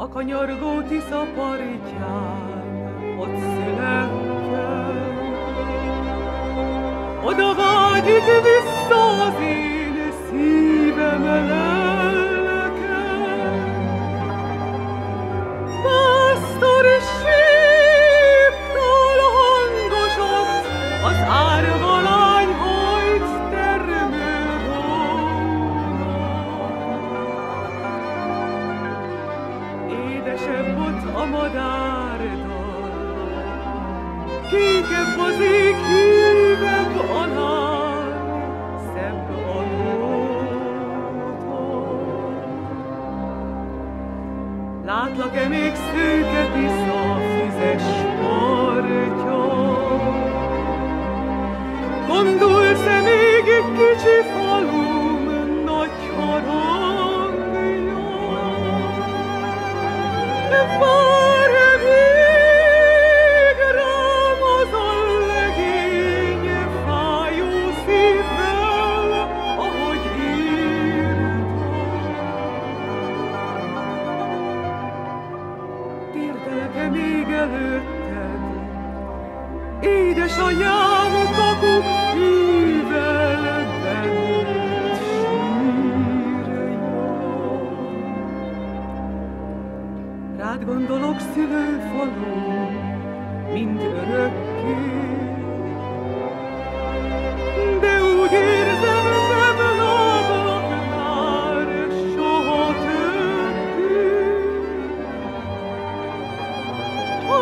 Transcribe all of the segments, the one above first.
kanyargó Tisza partján ott születtem. Oda vágyik vissza az én szívem lelke. Pásztori síptól hangosott az árvalány hajt termő vonal. Édesebb ott a madárdal, kékebb az ég, hívebb a lány, szebb a hótól. Látlak-e még szőke Tisza füzes partján? Gondolsz-e még egy kicsi falum nagy harangja? Vár-e még rám az a legény fájó szívvel, ahogy írtam? Térdelek-e még előtted, édesanyám, kakuk hível benned sírjon? Rád gondolok, szülőfalum, mind örökké, de úgy érzem, nem látlak már soha többé. Ha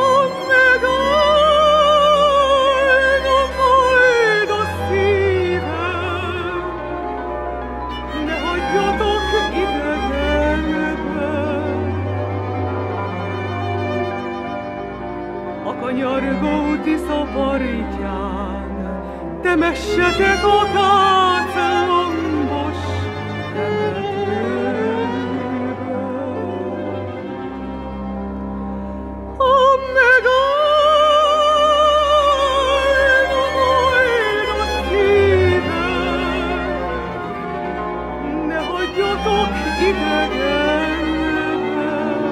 megállna majd a szívem, ne hagyjatok idegenbe. A kanyargó Tisza partján temessetek akác lombos temetőbe. Ha megállna majd a szívem, ne hagyjatok idegenbe.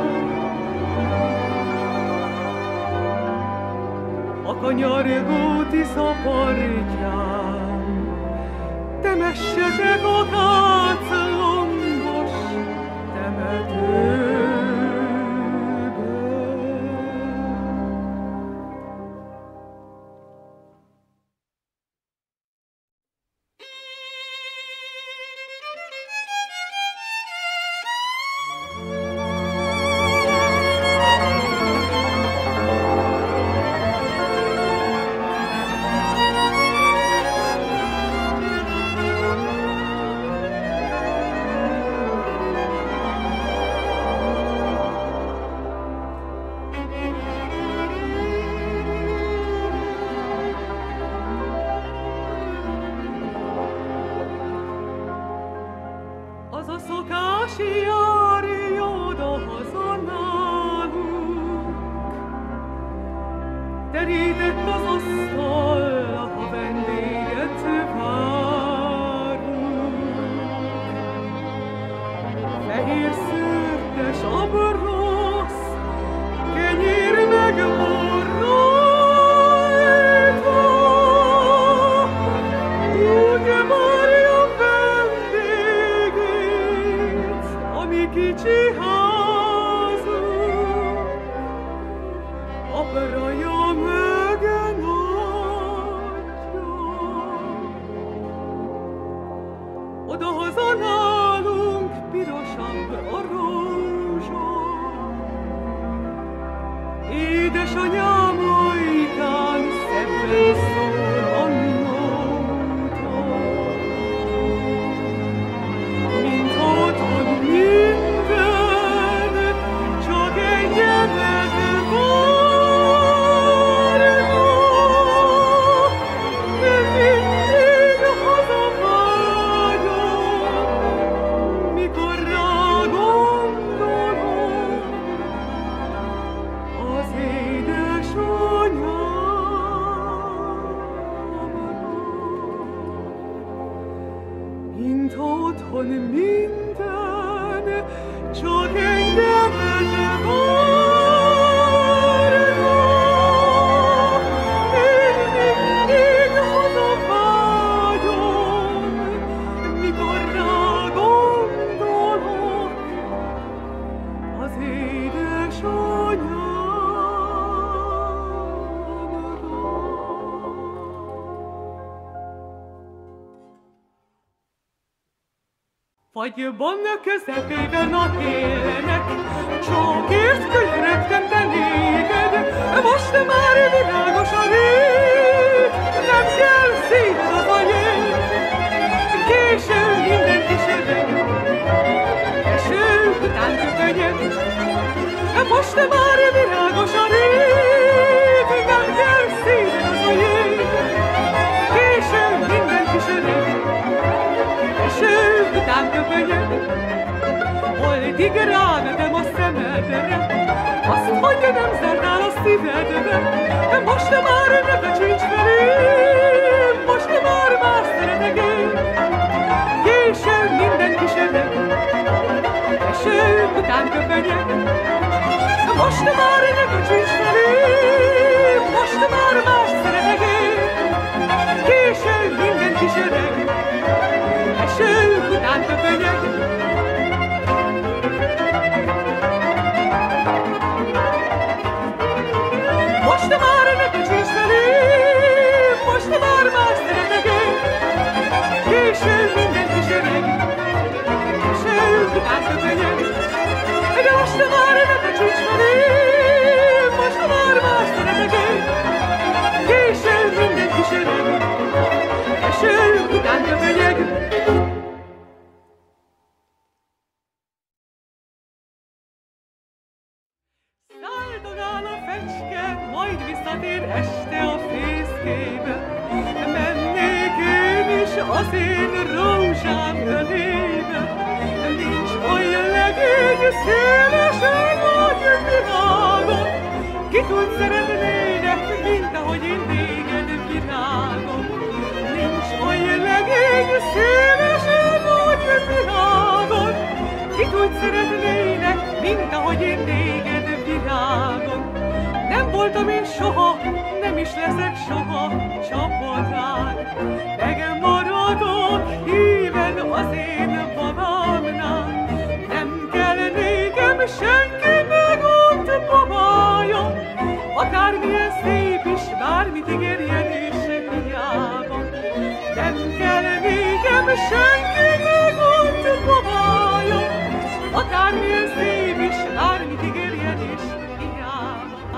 A kanyargó Tisza partján temessetek akác lombos temetőbe. Az a szokás járja oda-haza nálunk, terített az asztal, ha vendéget várunk. Fehér szőrtes a brosz, kenyér meg van rajta, úgy várja vendégét a mi kicsi házunk. Apraja mögen adja, oda-haza nálunk pirosabb a rózsa. Édesanyám ajkán szebben szól a nóta, mintha otthon minden csak engyemet várna, de mindig hazavágyom, mikor rá gondolok az édesanyámra. Mintha otthon minden csak engemet Fagyban közepében a télnek, csak érsz könyörögtem te néged, most már világos a rég, nem kell szíved az a jég. Késő minden kísérlet, eső után köpönyeg, most már világos a rég, nem kell szíved az a jég. Késő minden kísérlet, eső után köpönyeg, holdig rávedem a szemedre, azt, hogy nem zártál a szívedbe, de most már ne becsíts felém, most már más szeretek én. Késő minden kísérlet, eső után köpönyeg, most már ne becsíts felém, most már más szeretek én. Késő minden kísérlet, eső után köpönyeg. Most már ne köcsíts felém, most már más szeretek én. Késő minden kísérleg, eső után köpönyeg. De most már ne köcsíts felém, most már más szeretek én. Késő minden kísérleg, eső után köpönyeg. Száldogál a fecske, majd visszatér este a fészkébe. Mennék én is az én rózsám ölébe. Nincs olyan legény szélesen nagy világon, ki tud szeretnének, mint ahogy én téged, virágom. Nincs olyan legény szélesen nagy világon, ki tud szeretnének, mint ahogy én téged, virágom. Nem voltam én soha, nem is leszek soha csapatán. Megmaradok híven az én babámnál. Nem kell nékem senki meg ott babája, akármilyen szép is, bármit ígérjen is hiába. Nem kell nékem senki meg ott babája, akármilyen szép is, bármit ígérjen is hiába.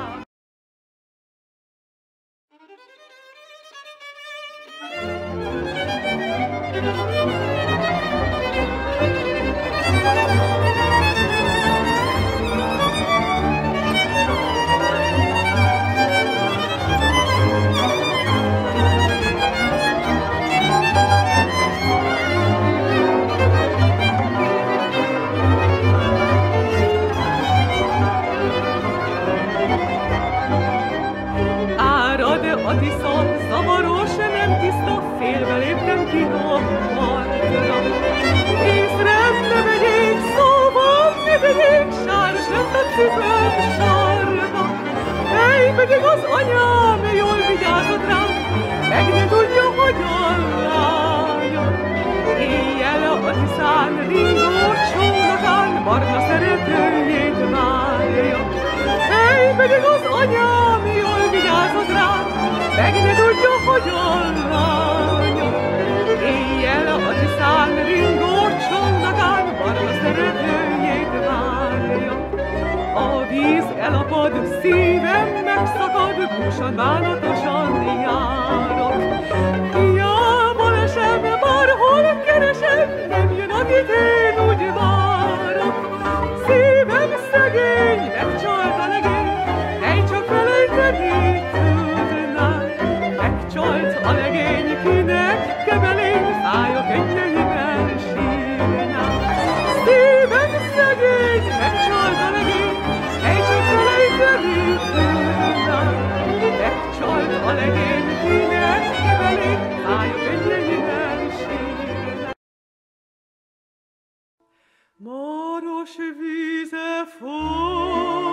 A tisza zavaros, nem tiszta, félve léptem ki a partra. Észre ne vegyék, szóval ne vegyék, sáros lett a cipőm sarba. Hely, pedig az anyám jól vigyázott rám, meg ne tudja, hogyan lájam. Éjjel a tiszán ringó csónakán barna szeretőjét várja. Hely, pedig az anyám jól vigyázott rám, meg ne tudja, hogyan lánya. Éjjel a tiszán ringó csónakán barna szeretőjét várja. A víz elapad, szívem megszakad, búsan bánatosan járok. Hiába lesem, bárhol keresem, nem jön, akit én úgy várok. Szívem szegény, megcsalt a legény, hely csak felejteni tudnám. Megcsalt a legény, kinek kebelén fáj a könnyeiben sírnám. Szívem szegény, megcsalt a legény, hely csak felejteni tudnám. Megcsalt a legény, kinek kebelén fáj a könnyeiben sírnám. Maros víze folyik,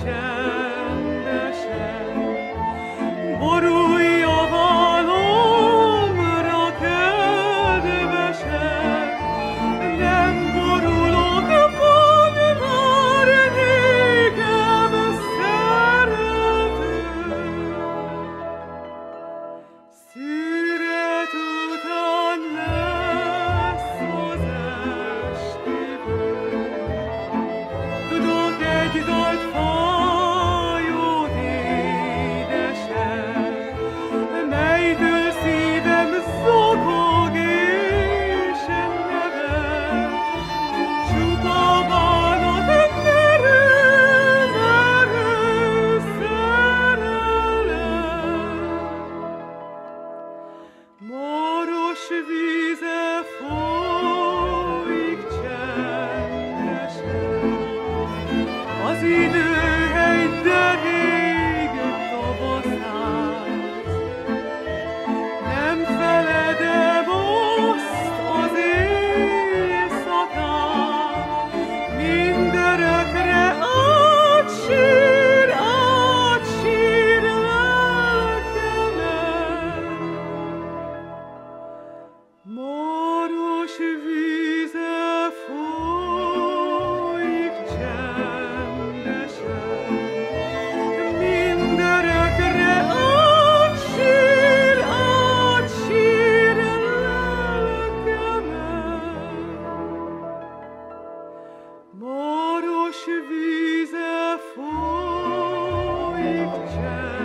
csendesen, borulj a vállamra kedvesen, nem borulok, van már nékem szerető. Szüret után lesz az estéből, tudok egy dalt fájót édesen, melytől szívem zokog és nevet, csupa bánat, merő szerelem. Maros víze folyik csendesen, az időhely derég tavaszát. Nem feledem azt az éjszakát, mindörökre átsír lelkemen. Maros víze folyik csendesen, mindörökre átsír lelkemen. Maros víze folyik csendesen.